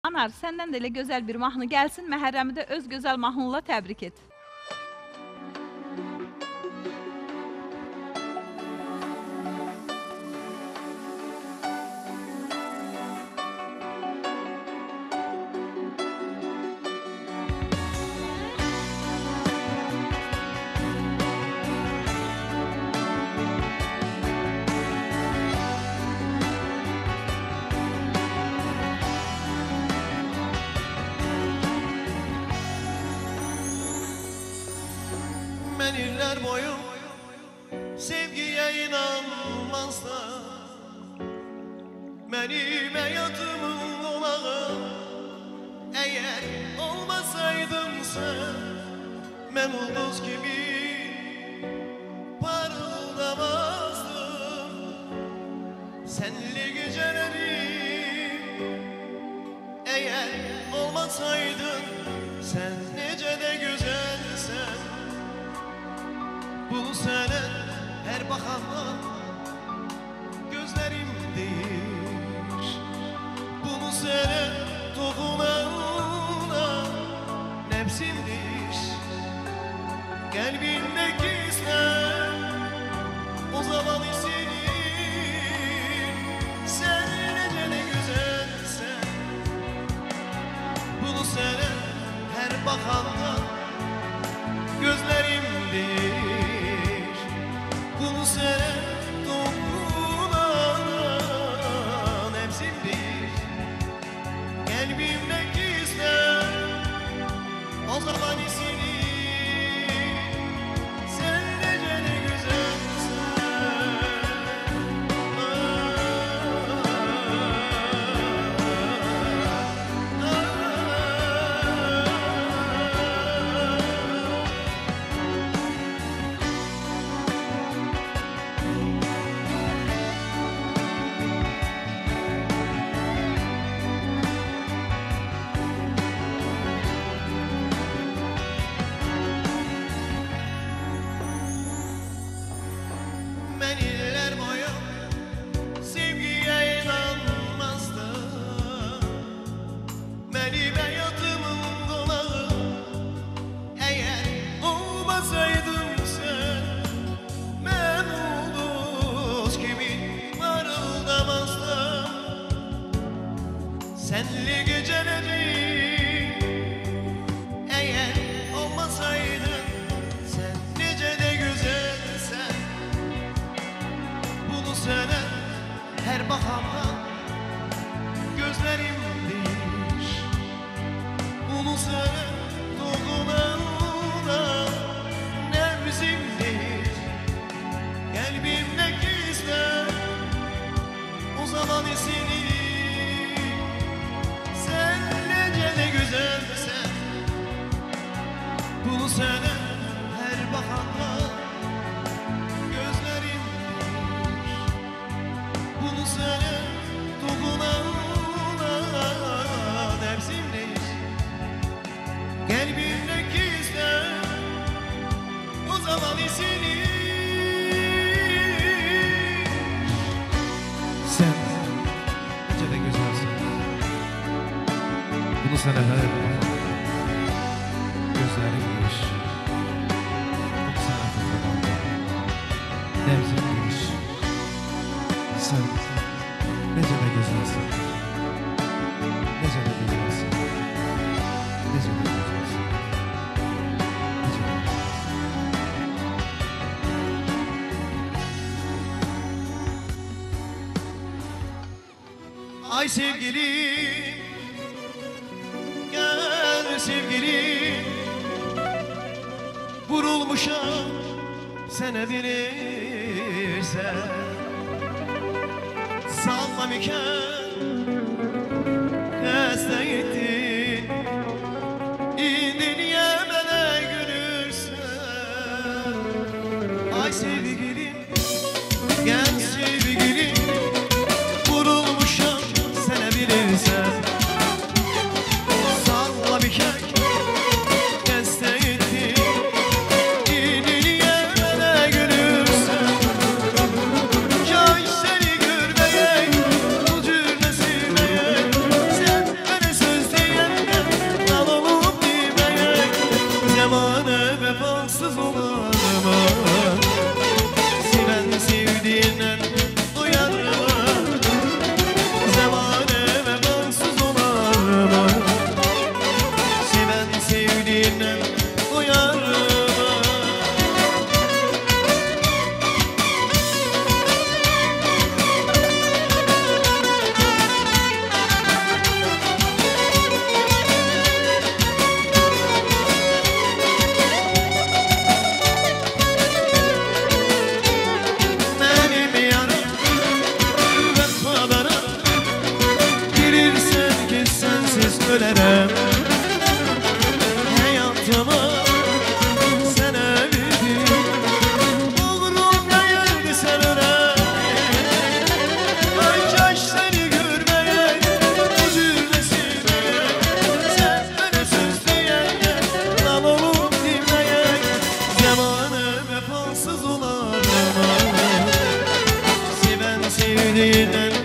Anar, səndən də elə gözəl bir mahnı gəlsin, Məhərrəmi də öz gözəl mahnınla təbrik et. Ben iller boyu sevgiye inanmazlar. Benim hayatımın olağı eğer olmasaydın sen, ben ulduz gibi parıldamazdım. Senli gecelerim eğer olmasaydın, sen nece de güzelsen. Bu sene her bakanda gözlerim değil. Bunu sene dokunana nefsimdir. Kalbimdeki sen o zaman senin, sen nece de güzelsen. Bunu sene her bakanda gözlerim değil. Bunu sene dokunan nefsimdir. Kalbimdeki sen o zaman isini, sen nece de güzelsen. Ben iller boyu sevgiye inanmazdım. Benim hayatımın konağı eğer olmasaydın sen, ben ulduz gibi parıldamazdım. Senli geceleri eğer olmasaydın, sen nece de güzelsen. Bunu sene her bakanda gözlerim değil. Bunu sene dokunana nefsimdir. Kalbimdeki sen o zaman esini, sen nece de güzelsen. Bunu sene her bakanda gözlerim, bunu sene dokunana nefsimdir. Kalbimdeki sen o zaman esini, Sen nece de güzelsin. Bunu sana her gözlerim giriş. Bunu sana dokunanda nefsim giriş. Sen nece de güzelsin. Nece de güzelsin. Nece de güzelsin. Nece de ay sevgilim, gel sevgilim. Vurulmuşam sene bilirsen. Sallam iken hasta gittin, indin Yemen'e gülürsen. Ay sevgilim, gel sevgilim. Vurulmuşam sene bilirsen. Sallam iken hasta gittin, indin Yemen'e gülürsen. Cay seni görmeye bu cür ölərəm Həyatımı sənə verdim Uğurum dəyərdi sən öləm Ay kaş səni görməyək Bu cürlə sevməyək Sən mənə söz deyək Lal olub dinləyək Zamanı vəfasız olar Sevən sevdiyindən